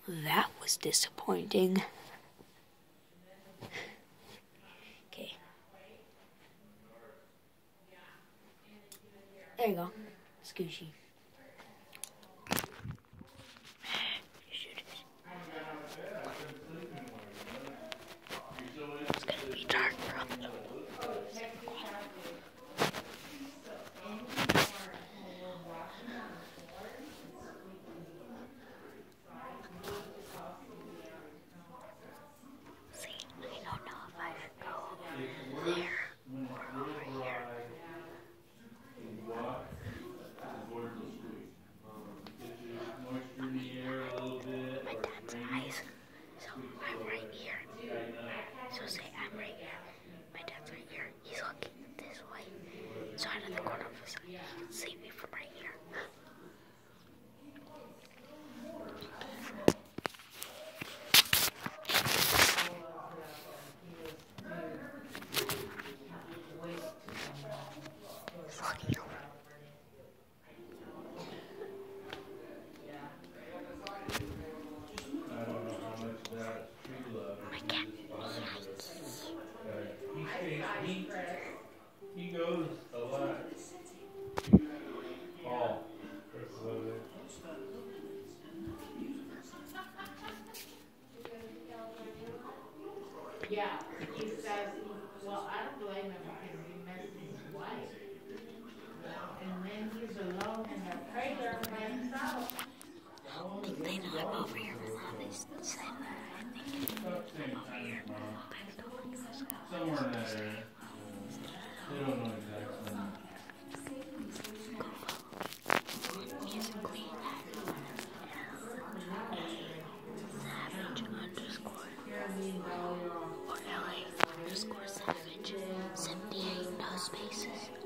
That was disappointing. Okay. There you go. Scooshy. It's gonna be dark, bro. So out of the corner of his eye, he can see me from right here. He's looking over. I don't know how much that tree love. My cat. He goes a lot. Paul. Yeah, he says, well, I don't blame him because he missed his wife. And then he's alone in the trailer by himself. They know I'm over here on this side of that. I think I'm over here. Somewhere in that area. They don't know exactly. Musically Savage underscore or LA underscore Savage 78 no spaces.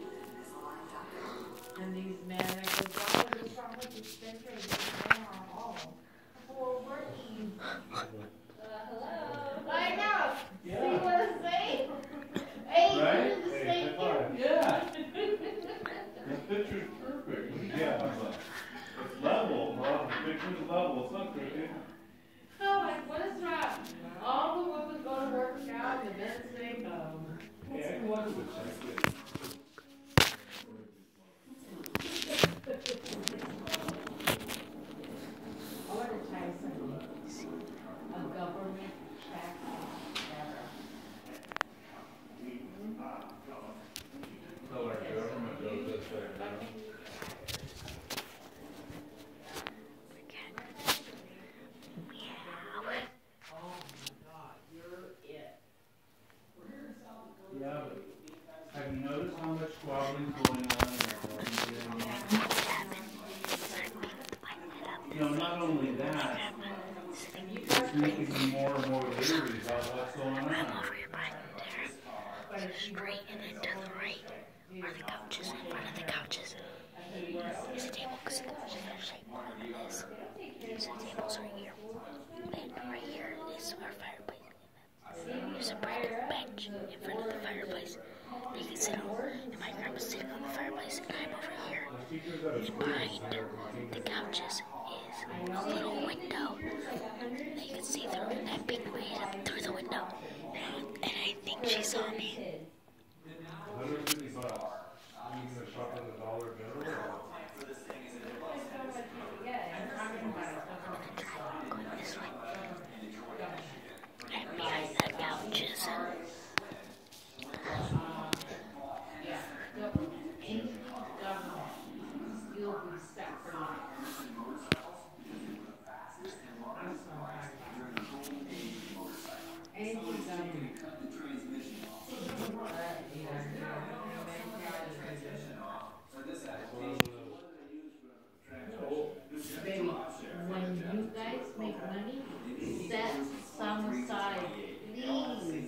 And these men, I go, why is this wrong with this picture? They are all. Well, working. Hello. I know. Yeah. See what I'm saying? Hey, Right? you do the same thing. Yeah. The picture's perfect. Yeah. It's level. Well, the picture's level. It's not crooked. Oh, like, what is wrong? All the women go to work out and the men stay home. Hey, I can watch it. Check it. I want to try something. A government check. Tell our government does this right now. Yeah, but have you noticed how much squabbling is going on? You know, not only that, it's making me more and more leery about what's going on. I'm over here behind there. Straight and then to the right are the couches. In front of the couches is a table because the couches are shaped like this. So the table's right here. And right here is our fireplace. There's a bench in front of the fireplace that you can sit on. And my grandma's sitting on the fireplace and I'm over here. And behind the couches is a little window that you can see through that big way up through the window. And I think she saw me. $150. You gonna shop at the Dollar General? Going this way. And behind the couches. You'll be stuck for life. Baby, when you guys make money, set some aside, please. I don't think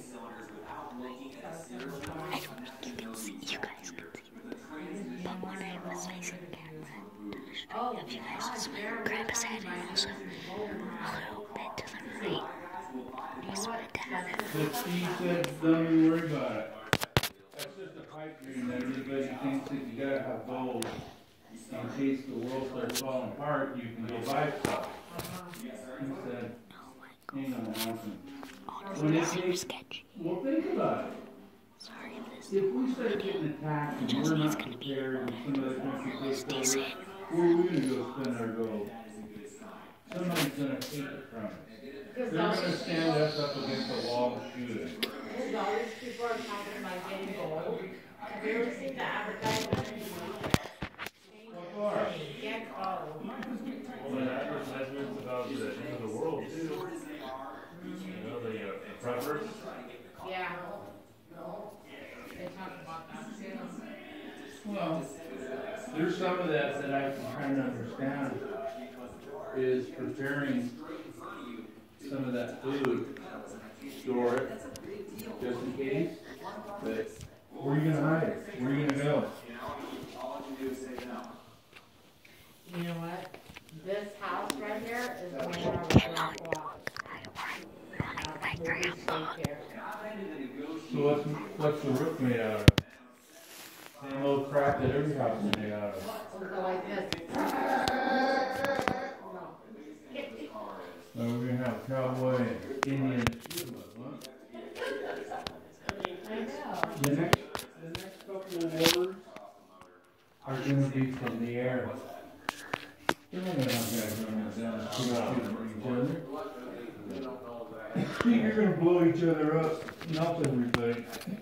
you can see. You guys can see. But when I was facing the camera, if you guys would smile, grab his head and also a little bit to the right. He sort of down. But Steve said, don't even worry about it. That's just a pipe dream that everybody thinks that you gotta have gold. In case the world starts falling apart, you can go buy stuff. He said, ain't gonna happen. Honestly, this seems sketchy. Well, think about it. Sorry if this If we start getting attacked and just we're means not gonna be prepared and some of the country takes over, decent. where are we gonna go spend our gold? Somebody's gonna take it from us. They're gonna stand us up against the wall and shoot us. Because all these people are talking about getting gold. Have you ever seen the advertisement? What for? Get gold. Well, the advertisements about the end of the world too. You know, the preppers. Yeah. They talk about that too. Well, there's some of that I'm trying to understand is preparing some of that food, store it, just in case. But where are you gonna hide it? Where are you gonna go? You know what? This house right here is made out of rock blocks. So what's the roof made out of? Same old crap that every house is made out of. So go like this. So we're gonna have cowboy and Indian. I know. The next couple of orders are gonna be from the air. You're not gonna have guys running down the street shooting each other. You're gonna blow each other up, melt everybody.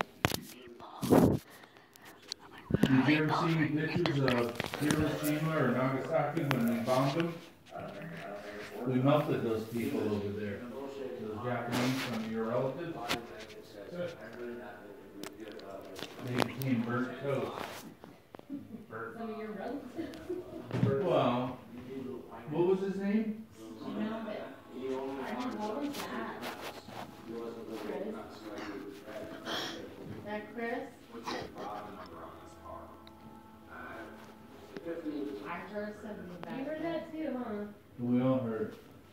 Did you ever see pictures of Hiroshima or Nagasaki when we bombed them? We melted those people over there. Those Japanese, some of your relatives. They became burnt toast. Some of your relatives. Well, what was his name? You know, but I don't know what was that. Chris? That Chris? I heard something about You heard that too, huh? We all heard.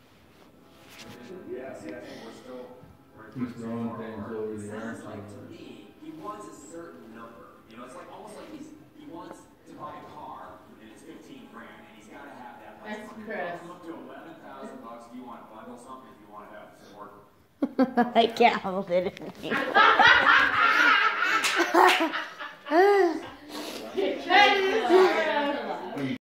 He's throwing things over the air. He wants a certain number. You know, it's like almost like he wants to buy a car and it's $15,000 and he's got to have that. That's Chris. Up to $11,000. Do you want to bundle something? If you want to have support. I can't hold it in here. That is